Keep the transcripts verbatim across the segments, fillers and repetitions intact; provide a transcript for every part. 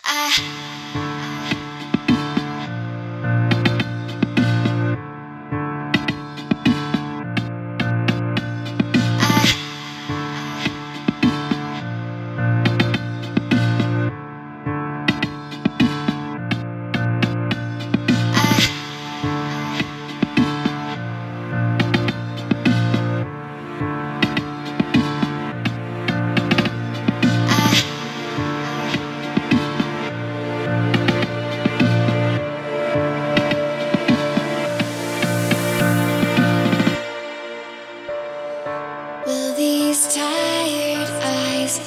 Will these tired eyes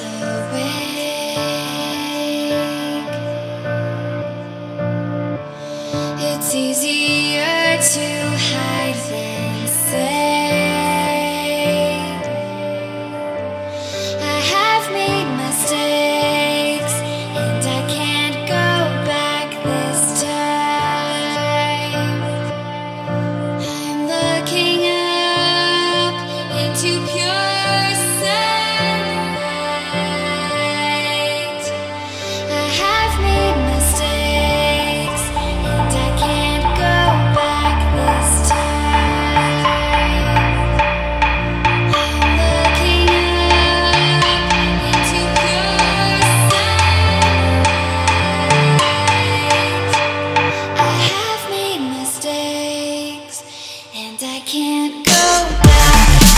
awake? It's easier to hide than say. I have made mistakes, and I can't go back this time. I'm looking up into pure sunlight. I have made mistakes, and I can't go back this time. I'm looking up into pure sunlight. I have made mistakes, and I can't go back.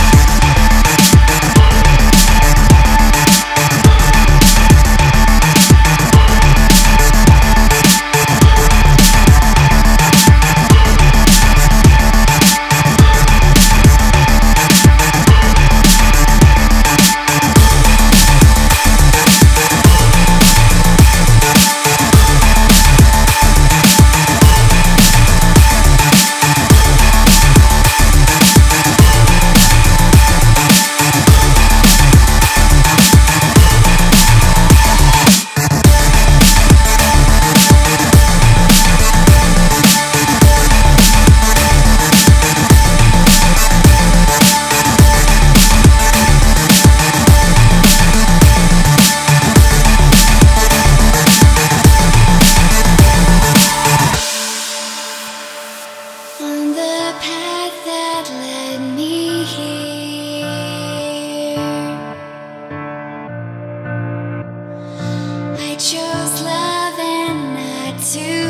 On the path that led me here, I chose love and not to